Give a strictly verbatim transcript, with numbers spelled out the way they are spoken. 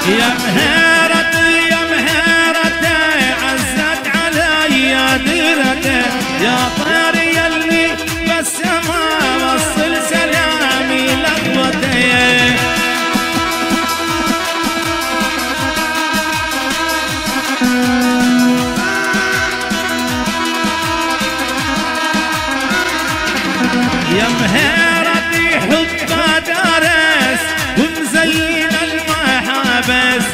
يا مهيرتي يا مهيرتي عزت علي ديرتي يا طير يلي بس ما وصل سلامي لقوتي يا مهيرتي حب دارس ومزين المحابس